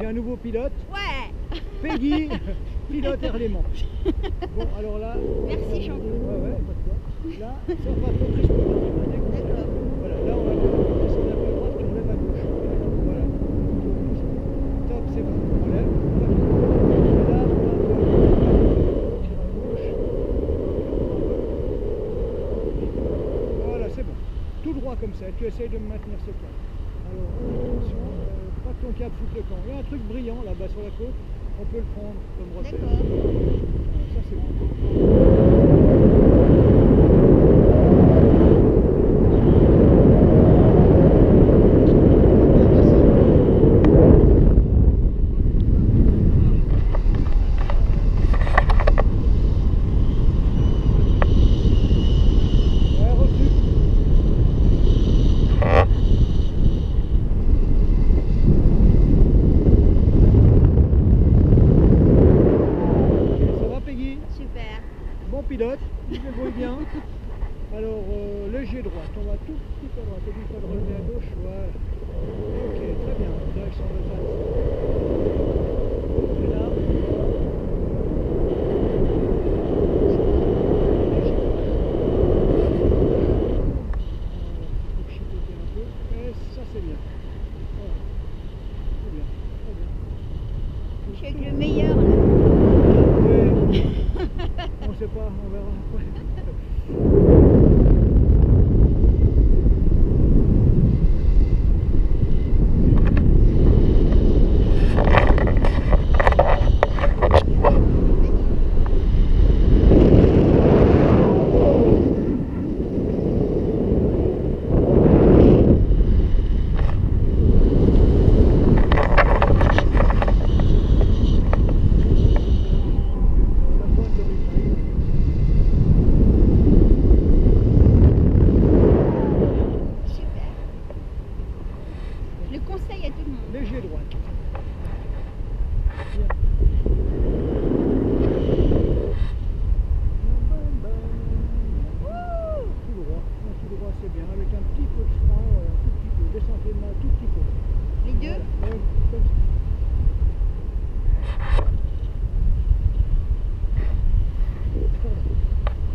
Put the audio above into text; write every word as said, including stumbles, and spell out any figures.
j'ai un nouveau pilote. Ouais. Peggy, pilote Air Léman. Bon, alors là... Merci Jean-Claude. Ouais, ouais, pas de quoi. Là, ça on va pas crisper. D'accord. Voilà, là on va descendre un peu à droite et on lève à gauche. Voilà. Top, c'est bon. On lève, on va bien. Et là, on va tirer à gauche. Voilà, c'est bon. Tout droit comme ça. Tu essayes de me maintenir ce cap. Alors, attention, euh, pas que ton cap foute le camp. Il y a un truc brillant là-bas sur la côte. On peut le prendre comme repère. D'accord. Voilà, ça c'est bon. Super. Bon pilote, il se débrouille bien. Alors, euh, léger droite, on va tout petit à droite, n'oublie pas de relever à gauche, voilà. Ok, très bien, direction de face. Et là, léger. Il faut chipoter un peu, et ça c'est bien. Voilà, c'est bien, très bien. Je suis avec le meilleur là. On ne sait pas, on verra après.